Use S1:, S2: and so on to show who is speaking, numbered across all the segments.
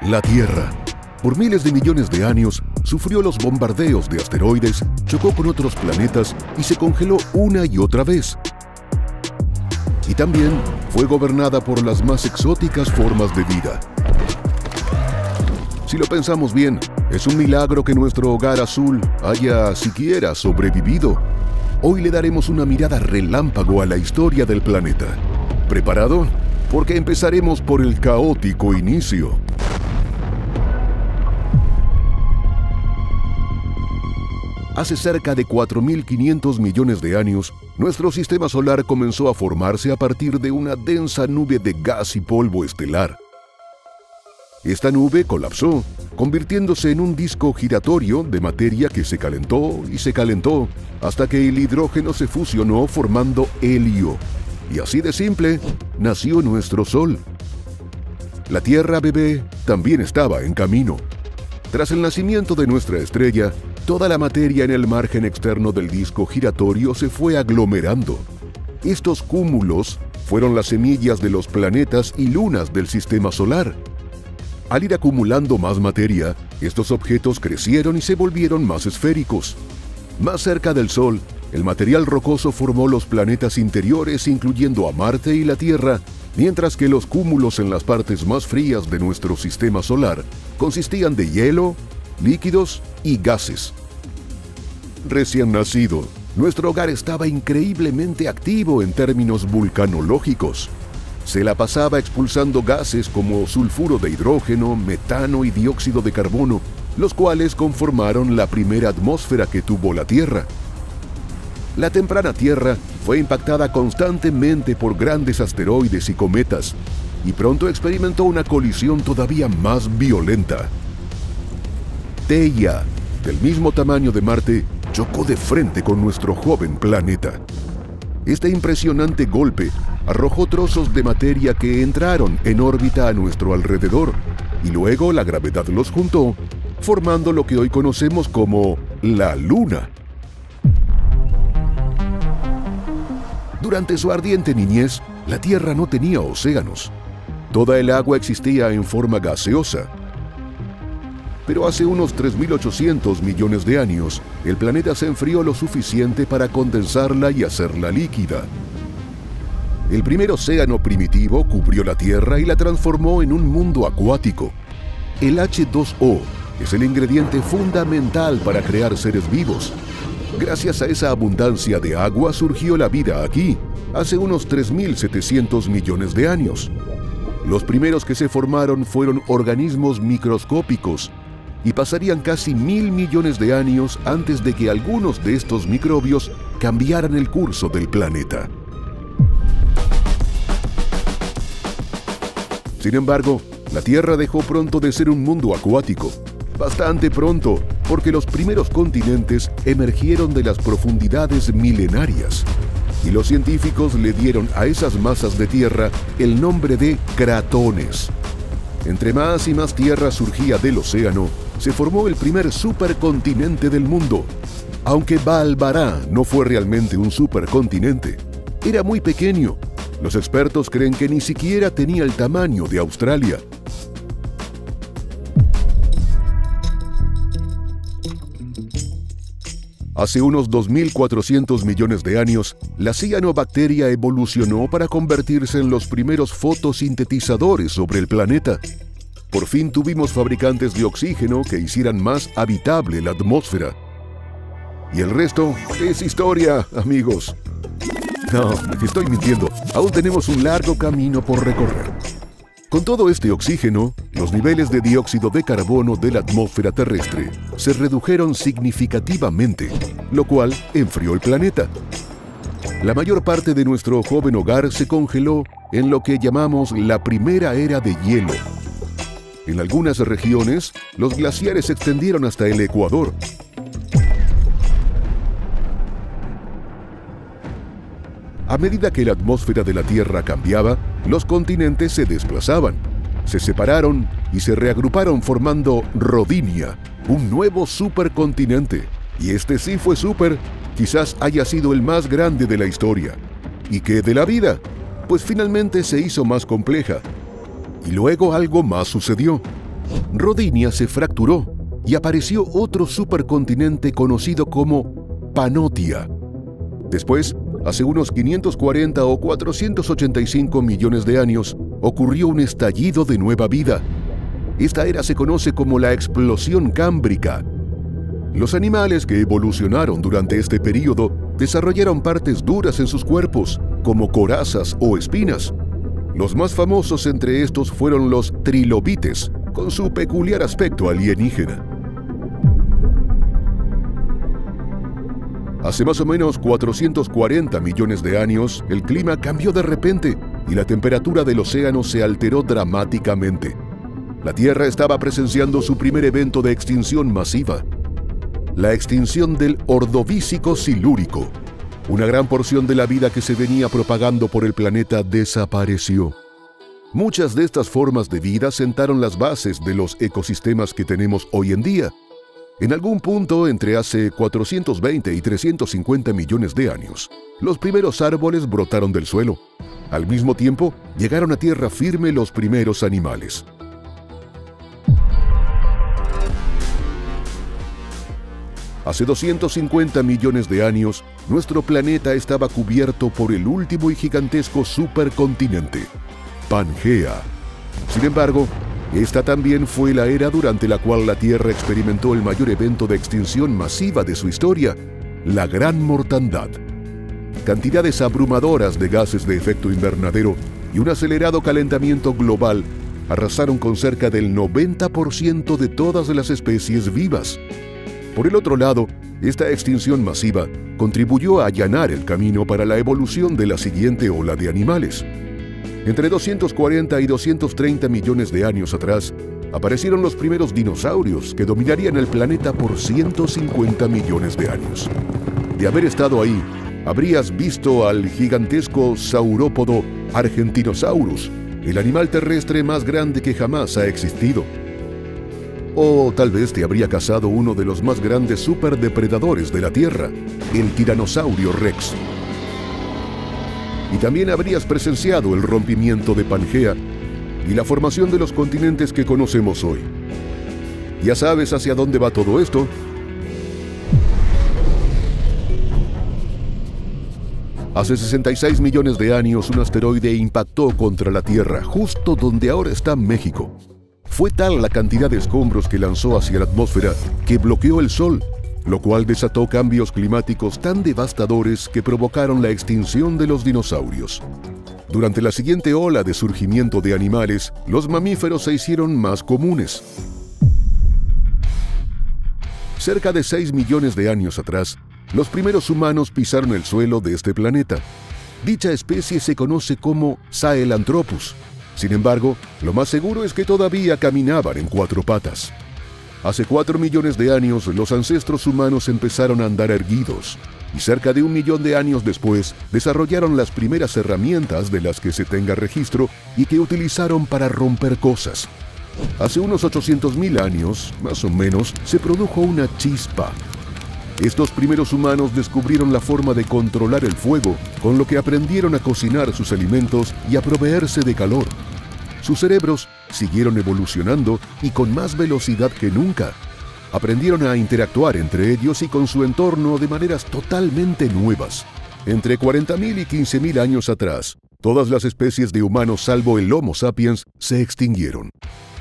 S1: La Tierra, por miles de millones de años, sufrió los bombardeos de asteroides, chocó con otros planetas y se congeló una y otra vez. Y también fue gobernada por las más exóticas formas de vida. Si lo pensamos bien, es un milagro que nuestro hogar azul haya siquiera sobrevivido. Hoy le daremos una mirada relámpago a la historia del planeta. ¿Preparado? Porque empezaremos por el caótico inicio. Hace cerca de 4.500 millones de años, nuestro sistema solar comenzó a formarse a partir de una densa nube de gas y polvo estelar. Esta nube colapsó, convirtiéndose en un disco giratorio de materia que se calentó y se calentó, hasta que el hidrógeno se fusionó formando helio. Y así de simple, nació nuestro Sol. La Tierra bebé también estaba en camino. Tras el nacimiento de nuestra estrella, toda la materia en el margen externo del disco giratorio se fue aglomerando. Estos cúmulos fueron las semillas de los planetas y lunas del sistema solar. Al ir acumulando más materia, estos objetos crecieron y se volvieron más esféricos. Más cerca del Sol, el material rocoso formó los planetas interiores, incluyendo a Marte y la Tierra, mientras que los cúmulos en las partes más frías de nuestro sistema solar consistían de hielo, líquidos y gases. Recién nacido, nuestro hogar estaba increíblemente activo en términos vulcanológicos. Se la pasaba expulsando gases como sulfuro de hidrógeno, metano y dióxido de carbono, los cuales conformaron la primera atmósfera que tuvo la Tierra. La temprana Tierra fue impactada constantemente por grandes asteroides y cometas, y pronto experimentó una colisión todavía más violenta. Theia, del mismo tamaño de Marte, chocó de frente con nuestro joven planeta. Este impresionante golpe arrojó trozos de materia que entraron en órbita a nuestro alrededor, y luego la gravedad los juntó, formando lo que hoy conocemos como la Luna. Durante su ardiente niñez, la Tierra no tenía océanos. Toda el agua existía en forma gaseosa. Pero hace unos 3.800 millones de años, el planeta se enfrió lo suficiente para condensarla y hacerla líquida. El primer océano primitivo cubrió la Tierra y la transformó en un mundo acuático. El H2O es el ingrediente fundamental para crear seres vivos. Gracias a esa abundancia de agua surgió la vida aquí, hace unos 3.700 millones de años. Los primeros que se formaron fueron organismos microscópicos, y pasarían casi 1.000 millones de años antes de que algunos de estos microbios cambiaran el curso del planeta. Sin embargo, la Tierra dejó pronto de ser un mundo acuático. Bastante pronto, porque los primeros continentes emergieron de las profundidades milenarias, y los científicos le dieron a esas masas de tierra el nombre de cratones. Entre más y más tierra surgía del océano, se formó el primer supercontinente del mundo. Aunque Baalbará no fue realmente un supercontinente, era muy pequeño. Los expertos creen que ni siquiera tenía el tamaño de Australia. Hace unos 2.400 millones de años, la cianobacteria evolucionó para convertirse en los primeros fotosintetizadores sobre el planeta. Por fin tuvimos fabricantes de oxígeno que hicieran más habitable la atmósfera. Y el resto es historia, amigos. No, estoy mintiendo. Aún tenemos un largo camino por recorrer. Con todo este oxígeno, los niveles de dióxido de carbono de la atmósfera terrestre se redujeron significativamente, lo cual enfrió el planeta. La mayor parte de nuestro joven hogar se congeló en lo que llamamos la primera era de hielo. En algunas regiones, los glaciares se extendieron hasta el Ecuador. A medida que la atmósfera de la Tierra cambiaba, los continentes se desplazaban, se separaron y se reagruparon formando Rodinia, un nuevo supercontinente. Y este sí fue súper, quizás haya sido el más grande de la historia. ¿Y qué de la vida? Pues finalmente se hizo más compleja. Y luego algo más sucedió. Rodinia se fracturó y apareció otro supercontinente conocido como Panotia. Después, hace unos 540 o 485 millones de años, ocurrió un estallido de nueva vida. Esta era se conoce como la explosión cámbrica. Los animales que evolucionaron durante este período desarrollaron partes duras en sus cuerpos, como corazas o espinas. Los más famosos entre estos fueron los trilobites, con su peculiar aspecto alienígena. Hace más o menos 440 millones de años, el clima cambió de repente y la temperatura del océano se alteró dramáticamente. La Tierra estaba presenciando su primer evento de extinción masiva, la extinción del Ordovícico silúrico. Una gran porción de la vida que se venía propagando por el planeta desapareció. Muchas de estas formas de vida sentaron las bases de los ecosistemas que tenemos hoy en día. En algún punto entre hace 420 y 350 millones de años, los primeros árboles brotaron del suelo. Al mismo tiempo, llegaron a tierra firme los primeros animales. Hace 250 millones de años, nuestro planeta estaba cubierto por el último y gigantesco supercontinente, Pangea. Sin embargo, esta también fue la era durante la cual la Tierra experimentó el mayor evento de extinción masiva de su historia, la Gran Mortandad. Cantidades abrumadoras de gases de efecto invernadero y un acelerado calentamiento global arrasaron con cerca del 90% de todas las especies vivas. Por el otro lado, esta extinción masiva contribuyó a allanar el camino para la evolución de la siguiente ola de animales. Entre 240 y 230 millones de años atrás, aparecieron los primeros dinosaurios que dominarían el planeta por 150 millones de años. De haber estado ahí, habrías visto al gigantesco saurópodo Argentinosaurus, el animal terrestre más grande que jamás ha existido. O tal vez te habría cazado uno de los más grandes superdepredadores de la Tierra, el Tiranosaurio Rex. Y también habrías presenciado el rompimiento de Pangea y la formación de los continentes que conocemos hoy. ¿Ya sabes hacia dónde va todo esto? Hace 66 millones de años, un asteroide impactó contra la Tierra, justo donde ahora está México. Fue tal la cantidad de escombros que lanzó hacia la atmósfera que bloqueó el Sol, lo cual desató cambios climáticos tan devastadores que provocaron la extinción de los dinosaurios. Durante la siguiente ola de surgimiento de animales, los mamíferos se hicieron más comunes. Cerca de 6 millones de años atrás, los primeros humanos pisaron el suelo de este planeta. Dicha especie se conoce como Sahelanthropus. Sin embargo, lo más seguro es que todavía caminaban en 4 patas. Hace 4 millones de años, los ancestros humanos empezaron a andar erguidos, y cerca de 1 millón de años después, desarrollaron las primeras herramientas de las que se tenga registro y que utilizaron para romper cosas. Hace unos 800.000 años, más o menos, se produjo una chispa. Estos primeros humanos descubrieron la forma de controlar el fuego, con lo que aprendieron a cocinar sus alimentos y a proveerse de calor. Sus cerebros siguieron evolucionando y con más velocidad que nunca. Aprendieron a interactuar entre ellos y con su entorno de maneras totalmente nuevas. Entre 40.000 y 15.000 años atrás, todas las especies de humanos salvo el Homo sapiens se extinguieron.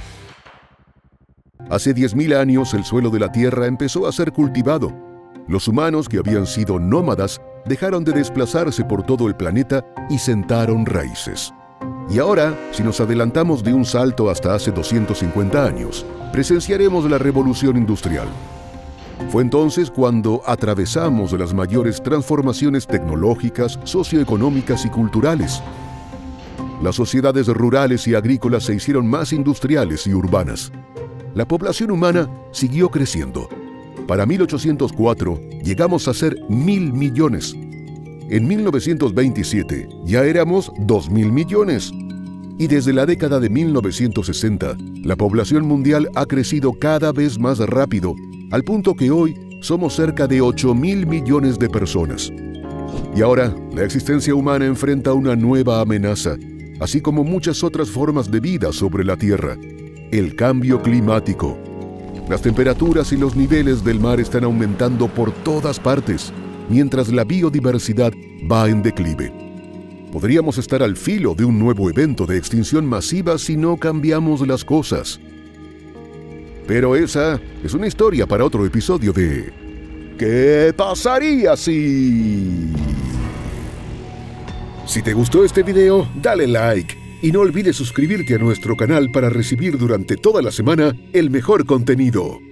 S1: Hace 10.000 años el suelo de la Tierra empezó a ser cultivado. Los humanos que habían sido nómadas dejaron de desplazarse por todo el planeta y sentaron raíces. Y ahora, si nos adelantamos de un salto hasta hace 250 años, presenciaremos la revolución industrial. Fue entonces cuando atravesamos las mayores transformaciones tecnológicas, socioeconómicas y culturales. Las sociedades rurales y agrícolas se hicieron más industriales y urbanas. La población humana siguió creciendo. Para 1804 llegamos a ser 1.000 millones. En 1927 ya éramos 2.000 millones. Y desde la década de 1960, la población mundial ha crecido cada vez más rápido, al punto que hoy somos cerca de 8.000 millones de personas. Y ahora, la existencia humana enfrenta una nueva amenaza, así como muchas otras formas de vida sobre la Tierra. el cambio climático. Las temperaturas y los niveles del mar están aumentando por todas partes, mientras la biodiversidad va en declive. Podríamos estar al filo de un nuevo evento de extinción masiva si no cambiamos las cosas. Pero esa es una historia para otro episodio de ¿Qué pasaría si...? Si te gustó este video, dale like y no olvides suscribirte a nuestro canal para recibir durante toda la semana el mejor contenido.